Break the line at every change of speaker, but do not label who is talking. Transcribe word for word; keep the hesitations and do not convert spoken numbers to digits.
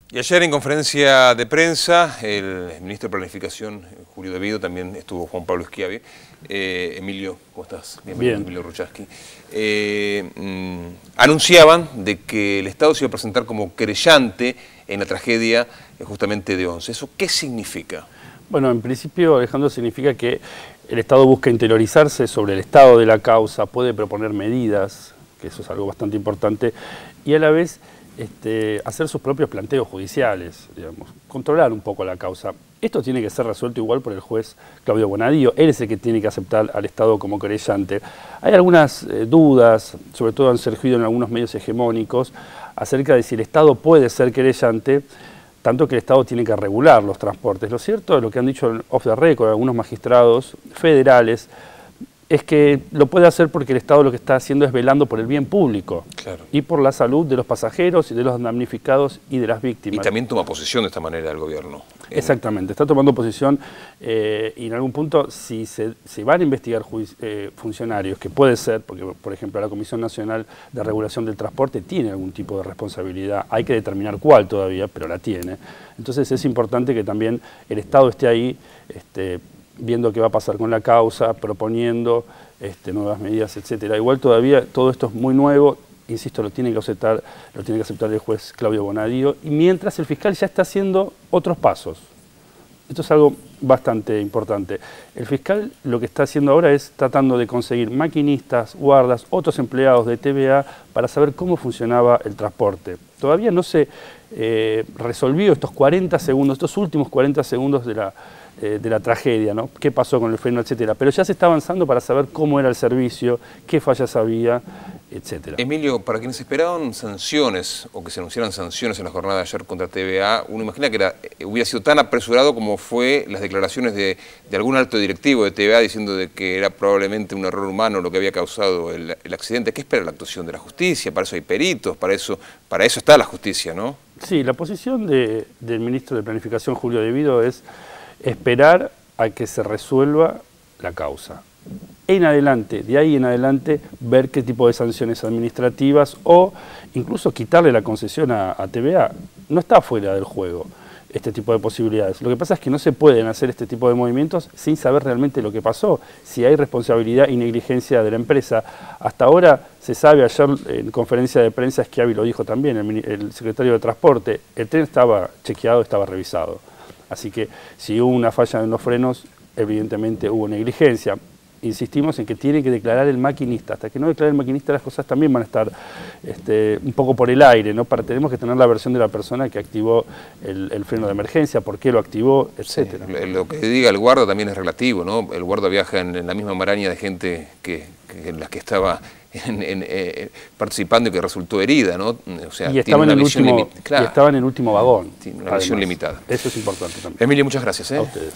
Y ayer en conferencia de prensa, el ministro de Planificación, Julio De Vido, también estuvo Juan Pablo Schiavi. Eh, Emilio, ¿cómo estás? Bienvenido,
Bien.
Emilio Ruchaski. Eh, mmm, anunciaban de que el Estado se iba a presentar como querellante en la tragedia eh, justamente de Once. ¿Eso qué significa?
Bueno, en principio, Alejandro, significa que el Estado busca interiorizarse sobre el estado de la causa, puede proponer medidas, que eso es algo bastante importante, y a la vez este, hacer sus propios planteos judiciales, digamos, controlar un poco la causa. Esto tiene que ser resuelto igual por el juez Claudio Bonadío, él es el que tiene que aceptar al Estado como querellante. Hay algunas eh, dudas, sobre todo han surgido en algunos medios hegemónicos, acerca de si el Estado puede ser querellante, tanto que el Estado tiene que regular los transportes. Lo cierto, lo que han dicho off the record algunos magistrados federales, es que lo puede hacer porque el Estado lo que está haciendo es velando por el bien público.
Claro.
Y por la salud de los pasajeros y de los damnificados y de las víctimas.
Y también toma posición de esta manera el gobierno.
Exactamente, está tomando posición eh, y en algún punto si se, se van a investigar eh, funcionarios, que puede ser, porque por ejemplo la Comisión Nacional de Regulación del Transporte tiene algún tipo de responsabilidad, hay que determinar cuál todavía, pero la tiene. Entonces es importante que también el Estado esté ahí, este, viendo qué va a pasar con la causa, proponiendo este, nuevas medidas, etcétera. Igual todavía todo esto es muy nuevo, insisto, lo tiene que aceptar, lo tiene que aceptar el juez Claudio Bonadío, y mientras el fiscal ya está haciendo otros pasos. Esto es algo bastante importante. El fiscal lo que está haciendo ahora es tratando de conseguir maquinistas, guardas, otros empleados de T V A para saber cómo funcionaba el transporte. Todavía no se eh, resolvió estos cuarenta segundos, estos últimos cuarenta segundos de la, eh, de la tragedia, ¿no? Qué pasó con el freno, etcétera. Pero ya se está avanzando para saber cómo era el servicio, qué fallas había, etcétera.
Emilio, para quienes esperaban sanciones o que se anunciaran sanciones en la jornada de ayer contra T V A, uno imagina que era, hubiera sido tan apresurado como fue las declaraciones de, de algún alto directivo de T V A diciendo de que era probablemente un error humano lo que había causado el, el accidente. ¿Qué espera la actuación de la justicia? Para eso hay peritos, para eso, para eso está la justicia, ¿no?
Sí, la posición de, del ministro de Planificación, Julio De Vido, es esperar a que se resuelva la causa. En adelante, de ahí en adelante, ver qué tipo de sanciones administrativas o incluso quitarle la concesión a, a T V A. No está fuera del juego este tipo de posibilidades. Lo que pasa es que no se pueden hacer este tipo de movimientos sin saber realmente lo que pasó, si hay responsabilidad y negligencia de la empresa. Hasta ahora se sabe, ayer en conferencia de prensa Schiavi lo dijo también, el, el secretario de Transporte, el tren estaba chequeado, estaba revisado. Así que si hubo una falla en los frenos, evidentemente hubo negligencia. Insistimos en que tiene que declarar el maquinista. Hasta que no declare el maquinista, las cosas también van a estar este, un poco por el aire, ¿no? Para, tenemos que tener la versión de la persona que activó el, el freno de emergencia, por qué lo activó, etcétera.
Sí, lo que diga el guarda también es relativo, ¿no? El guarda viaja en, en la misma maraña de gente que, que en la que estaba en, en, eh, participando y que resultó herida, ¿no? O sea,
y, estaba
tiene
en
una
el
visión
último,
claro,
y estaba en el último vagón.
Tiene una visión limitada.
Eso es importante también.
Emilio, muchas gracias. ¿eh?
A ustedes.